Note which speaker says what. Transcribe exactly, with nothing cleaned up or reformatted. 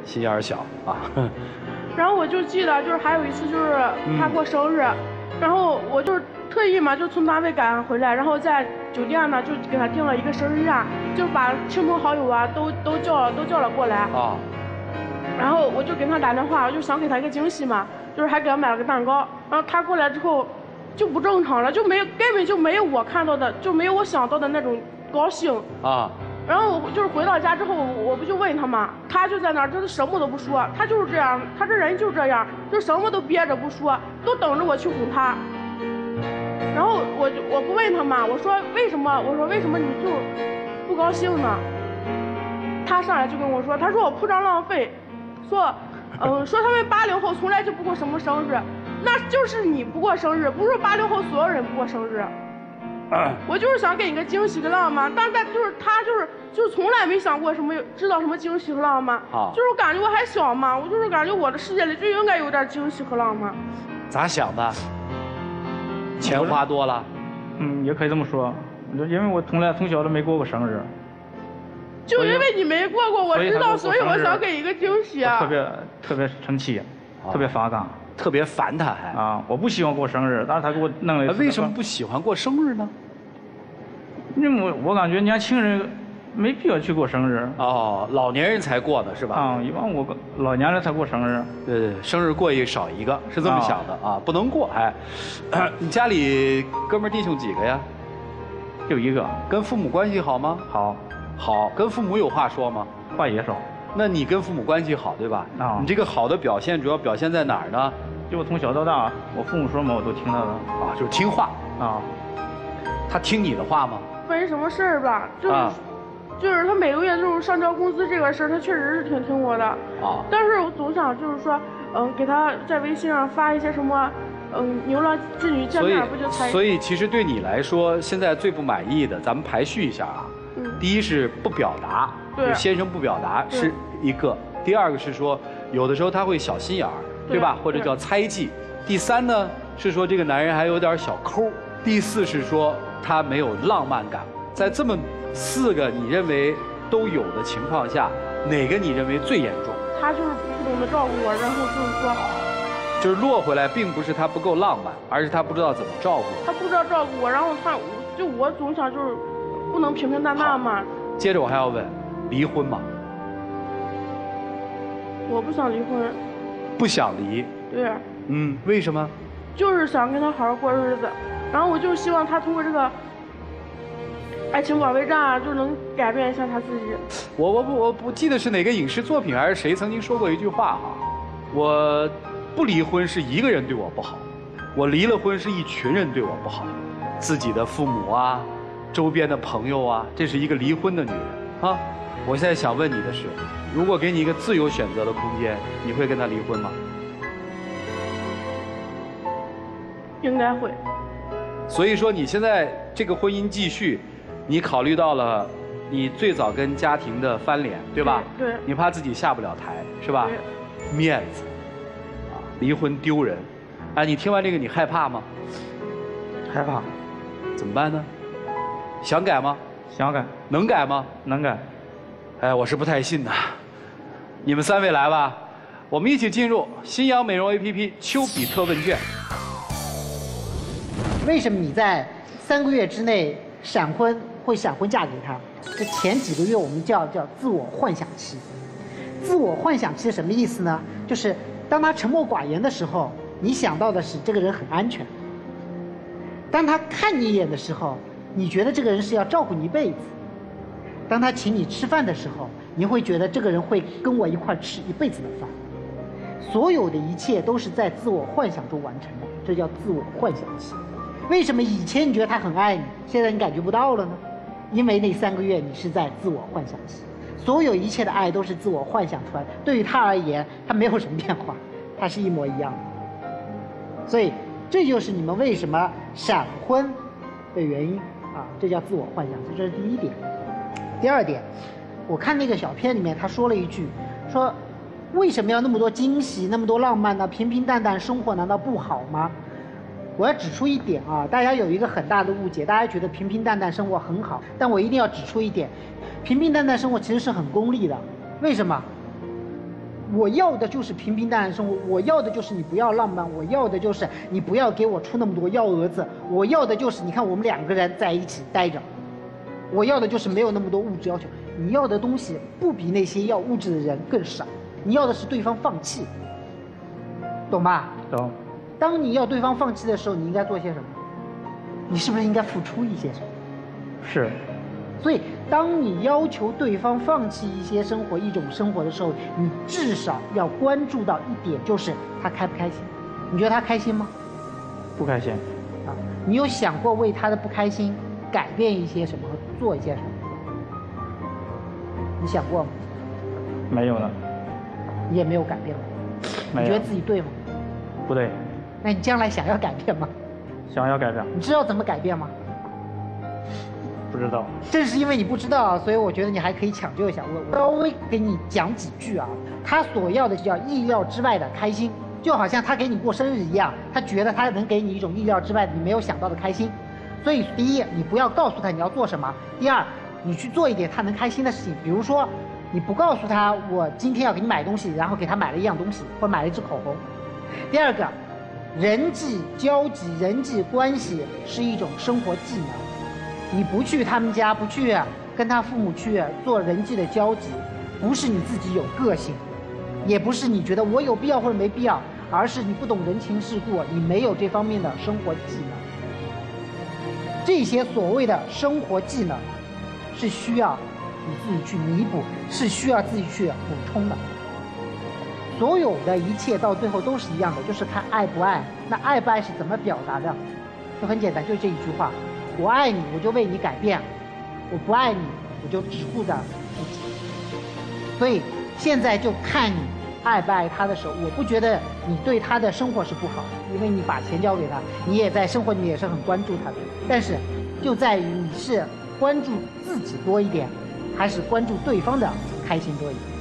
Speaker 1: 心眼儿小啊。
Speaker 2: 然后我就记得，就是还有一次，就是他过生日，嗯、然后我就是特意嘛，就从单位赶回来，然后在酒店呢就给他订了一个生日宴，就把亲朋好友啊都都叫了都叫了过来啊。然后我就给他打电话，我就想给他一个惊喜嘛，就是还给他买了个蛋糕。然后他过来之后就不正常了，就没有根本就没有我看到的，就没有我想到的那种高兴啊。然后我就是回到家之后，我不就问他嘛，他就在那儿，他什么都不说，他就是这样，他这人就这样，就什么都憋着不说，都等着我去哄他。然后我就我不问他嘛，我说为什么？我说为什么你就不高兴呢？他上来就跟我说，他说我铺张浪费，说，嗯，说他们八零后从来就不过什么生日，那就是你不过生日，不是八零后所有人不过生日。我就是想给你个惊喜和浪漫，但但就是他就是就是从来没想过什么知道什么惊喜和浪漫，就是我感觉我还小嘛，我就是感觉我的世界里就应该有点惊喜和浪漫。
Speaker 1: 咋想的？钱花多了？
Speaker 3: 嗯，也可以这么说，因为我从来从小都没过过生日。
Speaker 2: 就因为你没过过，我知道，所以我想给一个惊喜啊。
Speaker 3: 特别特别生气，特别反感。
Speaker 1: 特别烦他还
Speaker 3: 啊！我不喜欢过生日，但是他给我弄了一次。
Speaker 1: 为什么不喜欢过生日呢？
Speaker 3: 因为我我感觉年轻人没必要去过生日。
Speaker 1: 哦，老年人才过的是吧？
Speaker 3: 啊，一般我老年人才过生日。
Speaker 1: 对对，生日过一少一个，是这么想的啊，不能过哎。你家里哥们弟兄几个呀？
Speaker 3: 就一个。
Speaker 1: 跟父母关系好吗？
Speaker 3: 好。
Speaker 1: 好，跟父母有话说吗？
Speaker 3: 话也少。
Speaker 1: 那你跟父母关系好，对吧？啊。你这个好的表现主要表现在哪儿呢？
Speaker 3: 就我从小到大，我父母说嘛，我都听他的
Speaker 1: 啊，就是听话啊。他听你的话吗？
Speaker 2: 分什么事儿吧，就是、啊、就是他每个月就是上交工资这个事儿，他确实是挺听我的啊。但是我总想就是说，嗯，给他在微信上发一些什么，嗯，牛郎织女见面不就才。
Speaker 1: 所以其实对你来说，现在最不满意的，咱们排序一下啊。嗯。第一是不表达，
Speaker 2: 对，
Speaker 1: 先生不表达是一个。第二个是说，有的时候他会小心眼儿。对吧？或者叫猜忌。第三呢是说这个男人还有点小抠。第四是说他没有浪漫感。在这么四个你认为都有的情况下，哪个你认为最严重？
Speaker 2: 他就是不懂得照顾我，然后就是说，
Speaker 1: 就是落回来，并不是他不够浪漫，而是他不知道怎么照顾我。
Speaker 2: 他不知道照顾我，然后他就我总想就是不能平平淡淡嘛。
Speaker 1: 接着我还要问，离婚吗？
Speaker 2: 我不想离婚。
Speaker 1: 不想离，
Speaker 2: 对，
Speaker 1: 嗯，为什么？
Speaker 2: 就是想跟他好好过日子，然后我就希望他通过这个爱情保卫战啊，就能改变一下他自己。
Speaker 1: 我我不我不记得是哪个影视作品还是谁曾经说过一句话哈，我不离婚是一个人对我不好，我离了婚是一群人对我不好，自己的父母啊，周边的朋友啊，这是一个离婚的女人啊。我现在想问你的是，如果给你一个自由选择的空间，你会跟他离婚吗？
Speaker 2: 应该会。
Speaker 1: 所以说你现在这个婚姻继续，你考虑到了你最早跟家庭的翻脸，对吧？
Speaker 2: 对。
Speaker 1: 你怕自己下不了台，是吧？
Speaker 2: 对。
Speaker 1: 面子，啊，离婚丢人。哎，你听完这个你害怕吗？
Speaker 3: 害怕。
Speaker 1: 怎么办呢？想改吗？
Speaker 3: 想改。
Speaker 1: 能改吗？
Speaker 3: 能改。
Speaker 1: 哎，我是不太信的。你们三位来吧，我们一起进入新阳美容 A P P 丘比特问卷。
Speaker 4: 为什么你在三个月之内闪婚会闪婚嫁给他？这前几个月我们叫叫自我幻想期。自我幻想期是什么意思呢？就是当他沉默寡言的时候，你想到的是这个人很安全；当他看你一眼的时候，你觉得这个人是要照顾你一辈子。当他请你吃饭的时候，你会觉得这个人会跟我一块吃一辈子的饭。所有的一切都是在自我幻想中完成的，这叫自我幻想期。为什么以前你觉得他很爱你，现在你感觉不到了呢？因为那三个月你是在自我幻想期，所有一切的爱都是自我幻想出来的。对于他而言，他没有什么变化，他是一模一样的。所以这就是你们为什么闪婚的原因啊，这叫自我幻想期，这是第一点。第二点，我看那个小片里面他说了一句，说为什么要那么多惊喜，那么多浪漫呢？平平淡淡生活难道不好吗？我要指出一点啊，大家有一个很大的误解，大家觉得平平淡淡生活很好，但我一定要指出一点，平平淡淡生活其实是很功利的。为什么？ 我要的就是平平淡淡生活，我要的就是你不要浪漫，我要的就是你不要给我出那么多幺蛾子，我要的就是你看我们两个人在一起待着，我要的就是没有那么多物质要求。你要的东西不比那些要物质的人更少，你要的是对方放弃，懂吧？
Speaker 3: 懂。
Speaker 4: 当你要对方放弃的时候，你应该做些什么？你是不是应该付出一些什么？
Speaker 3: 是。
Speaker 4: 所以，当你要求对方放弃一些生活、一种生活的时候，你至少要关注到一点，就是他开不开心。你觉得他开心吗？
Speaker 3: 不开心。
Speaker 4: 啊，你有想过为他的不开心改变一些什么，做一些什么？你想过吗？
Speaker 3: 没有呢。
Speaker 4: 你也没有改变过。
Speaker 3: 没有。
Speaker 4: 你觉得自己对吗？
Speaker 3: 不对。
Speaker 4: 那你将来想要改变吗？
Speaker 3: 想要改变。
Speaker 4: 你知道怎么改变吗？
Speaker 3: 不知道。
Speaker 4: 正是因为你不知道，所以我觉得你还可以抢救一下。我稍微给你讲几句啊。他所要的就叫意料之外的开心，就好像他给你过生日一样，他觉得他能给你一种意料之外的、你没有想到的开心。所以，第一，你不要告诉他你要做什么；第二，你去做一点他能开心的事情，比如说，你不告诉他我今天要给你买东西，然后给他买了一样东西，或者买了一支口红。第二个，人际交际、人际关系是一种生活技能。你不去他们家，不去跟他父母去做人际的交集，不是你自己有个性，也不是你觉得我有必要或者没必要，而是你不懂人情世故，你没有这方面的生活技能。这些所谓的生活技能，是需要你自己去弥补，是需要自己去补充的。所有的一切到最后都是一样的，就是看爱不爱。那爱不爱是怎么表达的？就很简单，就这一句话。我爱你，我就为你改变；我不爱你，我就只顾着自己。所以现在就看你爱不爱他的时候，我不觉得你对他的生活是不好的，因为你把钱交给他，你也在生活里面也是很关注他的。但是就在于你是关注自己多一点，还是关注对方的开心多一点。